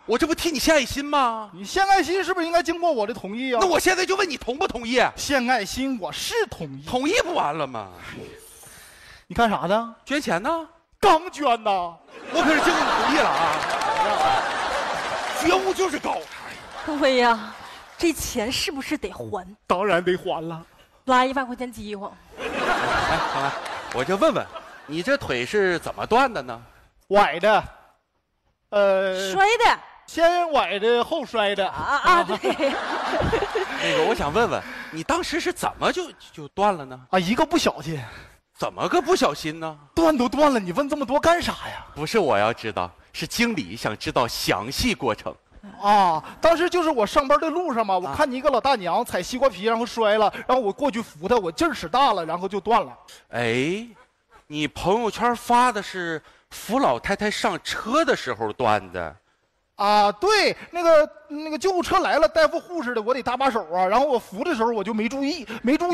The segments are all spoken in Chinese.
我这不替你献爱心吗？ 你献爱心是不是应该经过我的同意啊？ 那我现在就问你同不同意？ 献爱心我是同意， 同意不完了吗？ 你干啥呢？ 捐钱呢？ 刚捐呐！ 我可是经过你同意了啊！觉悟就是高。 威呀，这钱是不是得还？ 当然得还了。 拉1万块钱饥荒。 哎，好了，我就问问，你这腿是怎么断的呢？ 崴的， 摔的。 先崴的后摔的。 对。 那个，我想问问，你当时是怎么就断了呢？ 啊，一个不小心。 怎么个不小心呢？ 断都断了，你问这么多干啥呀？ 不是我要知道，是经理想知道详细过程。 啊，当时就是我上班的路上嘛，我看见一个老大娘踩西瓜皮，然后摔了，然后我过去扶她，我劲儿使大了，然后就断了。 哎，你朋友圈发的是扶老太太上车的时候断的。 啊，对，那个救护车来了，大夫护士的，我得搭把手啊。然后我扶的时候我就没注意。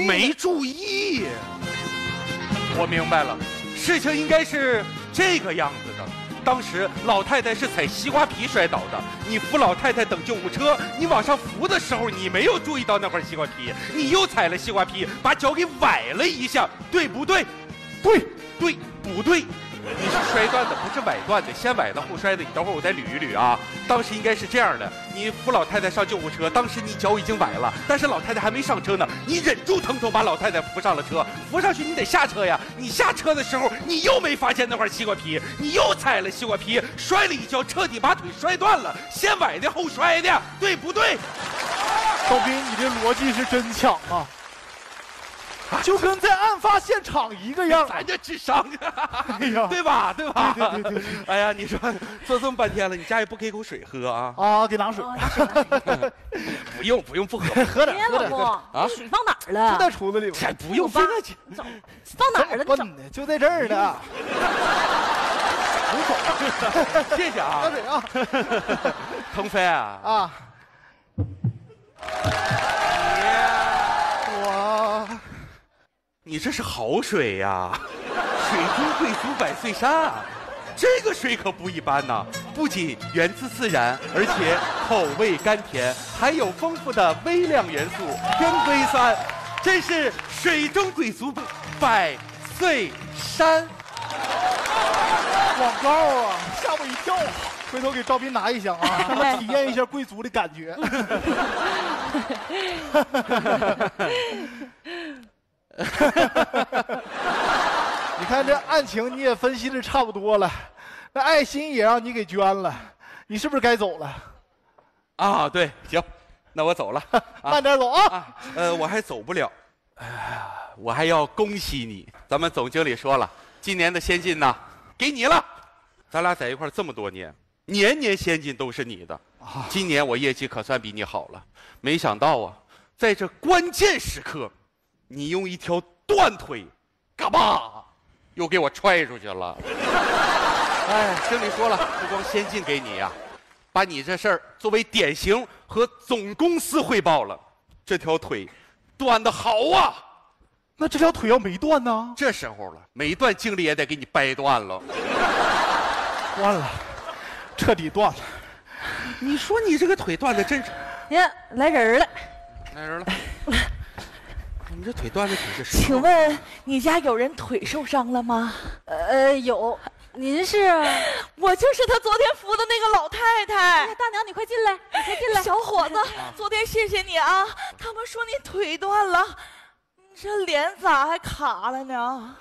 我明白了，事情应该是这个样子的。当时老太太是踩西瓜皮摔倒的，你扶老太太等救护车，你往上扶的时候，你没有注意到那块西瓜皮，你又踩了西瓜皮，把脚给崴了一下，对不对？ 对， 不对？你是摔断的，不是崴断的，先崴了后摔的。你等会儿我再捋一捋啊。当时应该是这样的：你扶老太太上救护车，当时你脚已经崴了，但是老太太还没上车呢，你忍住疼痛把老太太扶上了车。扶上去你得下车呀，你下车的时候你又没发现那块西瓜皮，你又踩了西瓜皮，摔了一跤，彻底把腿摔断了，先崴的后摔的，对不对？ 高斌，你这逻辑是真强啊！就跟在案发现场一个样。 咱这智商， 哎呀， 对吧？对。 哎呀，你说做这么半天了，你家也不给口水喝啊？ 啊，给拿水。 不用，不喝。 喝点。 老公啊，水放哪儿了？ 就在厨子里。 才不用，放哪儿了？ 笨呢，就在这儿呢。 谢谢啊。 喝水啊。 腾飞啊。 啊。 你这是好水呀，水中贵族百岁山啊，这个水可不一般呐！不仅源自自然，而且口味甘甜，含有丰富的微量元素跟硅酸，真是水中贵族百岁山。 广告啊，吓我一跳！回头给赵斌拿一箱啊，让他体验一下贵族的感觉。你看这案情你也分析的差不多了，那爱心也让你给捐了，你是不是该走了？ 啊，对，行，那我走了， 慢点走啊。 我还走不了，我还要恭喜你，咱们总经理说了，今年的先进呢，给你了，咱俩在一块这么多年，年年先进都是你的，今年我业绩可算比你好了，没想到啊，在这关键时刻。你用一条断腿，嘎巴，又给我踹出去了。哎，经理说了，不光先进给你呀，把你这事儿作为典型和总公司汇报了。这条腿断得好啊！ 那这条腿要没断呢？ 这时候了，每段经理也得给你掰断了。 断了，彻底断了。 你说你这个腿断的真是…… 呀，来人了！ 来人了！你这腿断的挺是…… 请问你家有人腿受伤了吗？ 有。您是？ 我就是他昨天扶的那个老太太。 哎呀，大娘，你快进来，你快进来。 小伙子，昨天谢谢你啊！他们说你腿断了，你这脸咋还卡了呢？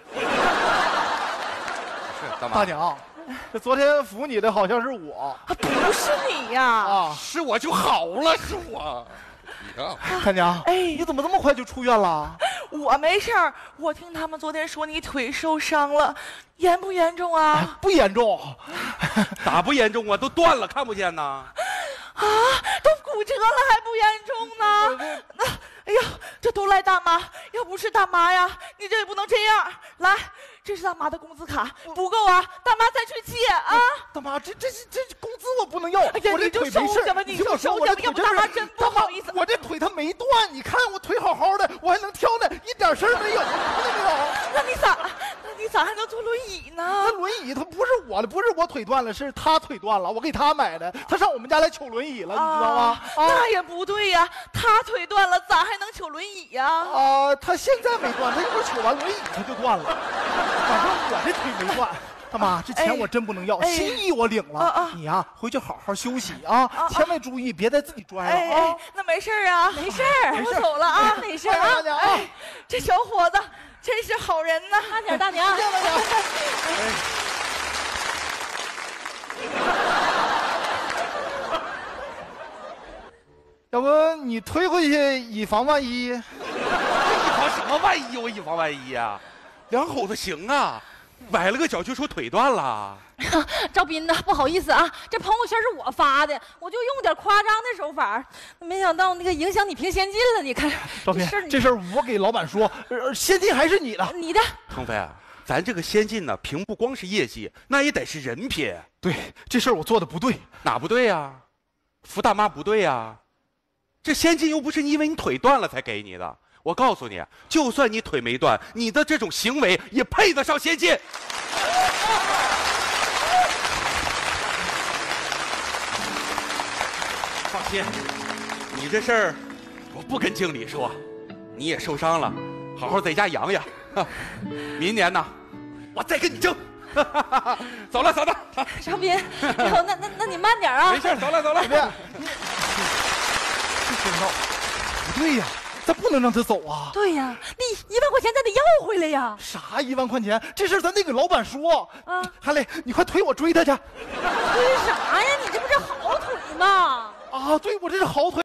是大娘，这昨天扶你的好像是我， 不是你呀！ 啊， 是我就好了，是我。 大娘，哎，你怎么这么快就出院了？ 我没事儿，我听他们昨天说你腿受伤了，严不严重啊？ 哎，不严重， 咋不严重啊？都断了，看不见呐。 啊，都骨折了还不严重呢？那，哎呀，这都赖大妈，要不是大妈呀，你这也不能这样。来，这是大妈的工资卡，不够啊，大妈再去借啊。 大妈，这工资我不能要。 哎呀， 我这腿没事。 你就收下吧，要不大妈真不好意思。 我这腿它没断，你看我腿好好的，我还能跳呢，一点事儿没有。 那你咋还能坐轮椅呢？ 那轮椅它不是我的，不是我腿断了，是他腿断了，我给他买的。他上我们家来取轮椅了，你知道吗？ 那也不对呀，他腿断了，咋还能取轮椅呀？ 他现在没断，他一会儿取完轮椅他就断了。反正我这腿没断。大妈，这钱我真不能要，心意我领了。你呀，回去好好休息啊，千万注意，别再自己拽了啊。 那没事啊， 没事儿， 我走了啊， 没事啊。 这小伙子真是好人呐！ 慢点，大娘。 要不你推回去，以防万一。 以防什么万一？我以防万一啊！两口子行啊。崴了个脚就说腿断了， 赵斌呐，不好意思啊，这朋友圈是我发的，我就用点夸张的手法，没想到那个影响你评先进了。你看， 赵斌，这事儿我给老板说，先进还是你的， 你的。 腾飞啊，咱这个先进呢，评不光是业绩，那也得是人品。 对，这事儿我做的不对， 哪不对呀？扶大妈不对呀？这先进又不是因为你腿断了才给你的。我告诉你，就算你腿没断，你的这种行为也配得上先进。放心，你这事儿我不跟经理说，你也受伤了，好好在家养养。明年呢，我再跟你争。走了，嫂子。 赵斌，那你慢点啊。 没事，走了。 别，这真闹，不对呀。咱不能让他走啊！ 对呀，你1万块钱咱得要回来呀！ 啥1万块钱？这事儿咱得给老板说。韩磊，你快推我追他去。 追啥呀？你这不是好腿吗？ 对，我这是好腿。